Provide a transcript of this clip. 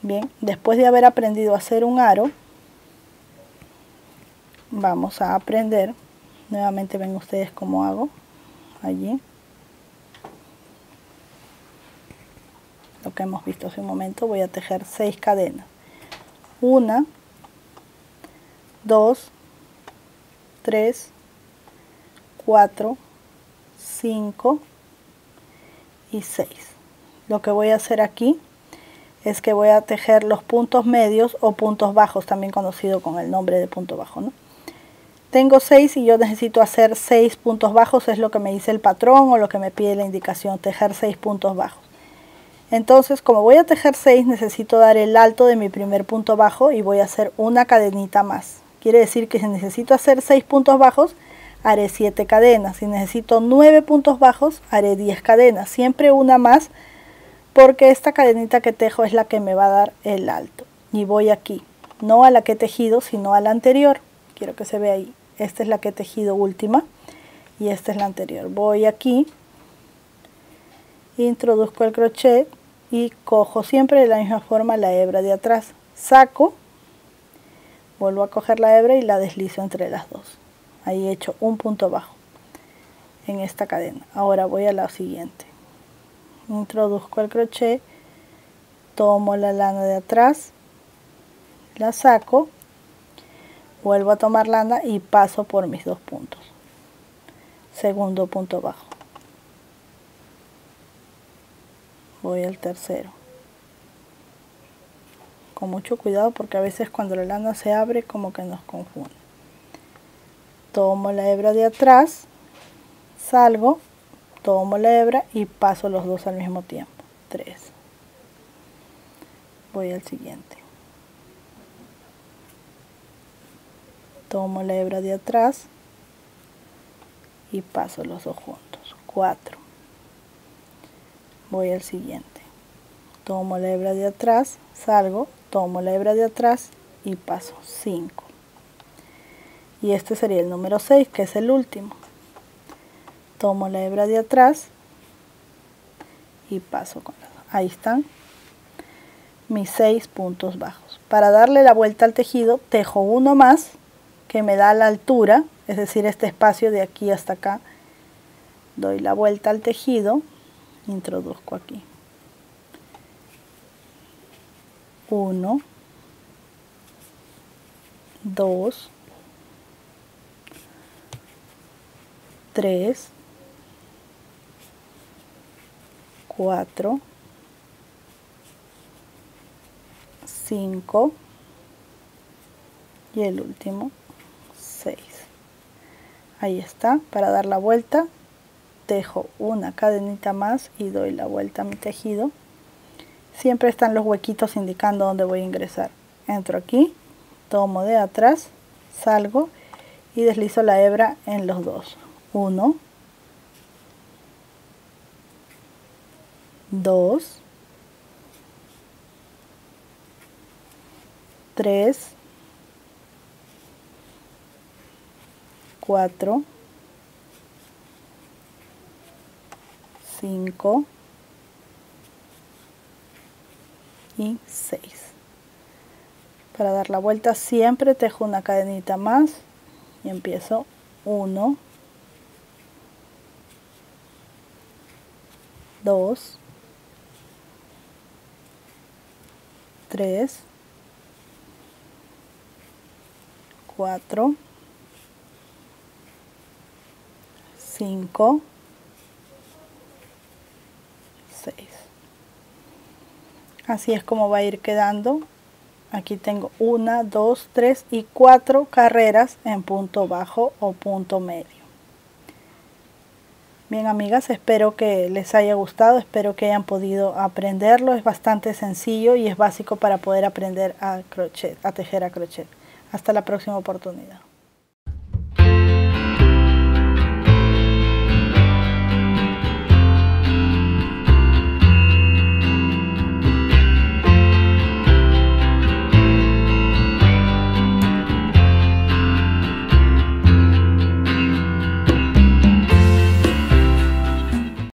Bien, después de haber aprendido a hacer un aro, vamos a aprender, nuevamente ven ustedes cómo hago allí, lo que hemos visto hace un momento. Voy a tejer 6 cadenas, 1, 2, 3, 4, 5 y 6. Lo que voy a hacer aquí es que voy a tejer los puntos medios o puntos bajos, también conocido con el nombre de punto bajo, ¿no? Tengo 6 y yo necesito hacer 6 puntos bajos, es lo que me dice el patrón o lo que me pide la indicación, tejer 6 puntos bajos. Entonces, como voy a tejer 6, necesito dar el alto de mi primer punto bajo y voy a hacer una cadenita más. Quiere decir que si necesito hacer 6 puntos bajos, haré 7 cadenas. Si necesito 9 puntos bajos, haré 10 cadenas. Siempre una más, porque esta cadenita que tejo es la que me va a dar el alto. Y voy aquí, no a la que he tejido, sino a la anterior. Quiero que se vea ahí. Esta es la que he tejido última y esta es la anterior. Voy aquí, introduzco el crochet y cojo siempre de la misma forma la hebra de atrás. Saco, vuelvo a coger la hebra y la deslizo entre las dos. Ahí he hecho un punto bajo en esta cadena. Ahora voy a la siguiente. Introduzco el crochet, tomo la lana de atrás, la saco, vuelvo a tomar lana y paso por mis 2 puntos. Segundo punto bajo. Voy al tercero. Con mucho cuidado porque a veces cuando la lana se abre como que nos confunde. Tomo la hebra de atrás, salgo, tomo la hebra y paso los dos al mismo tiempo. 3. Voy al siguiente. Tomo la hebra de atrás y paso los dos juntos. 4. Voy al siguiente. Tomo la hebra de atrás, salgo, tomo la hebra de atrás y paso. 5. Y este sería el número 6, que es el último. Tomo la hebra de atrás y paso con las dos. Ahí están mis 6 puntos bajos. Para darle la vuelta al tejido, tejo uno más que me da la altura, es decir, este espacio de aquí hasta acá. Doy la vuelta al tejido, introduzco aquí. 1, 2, 3, 4, 5 y el último 6. Ahí está. Para dar la vuelta tejo una cadenita más y doy la vuelta a mi tejido. Siempre están los huequitos indicando dónde voy a ingresar. Entro aquí, tomo de atrás, salgo y deslizo la hebra en los dos. 1, 2, 3, 4, 5 y 6. Para dar la vuelta siempre tejo una cadenita más y empiezo 1, 2, 3, 4, 5, 6. Así es como va a ir quedando. Aquí tengo 1, 2, 3 y 4 carreras en punto bajo o punto medio. Bien, amigas, espero que les haya gustado, espero que hayan podido aprenderlo. Es bastante sencillo y es básico para poder aprender a crochet, a tejer a crochet. Hasta la próxima oportunidad.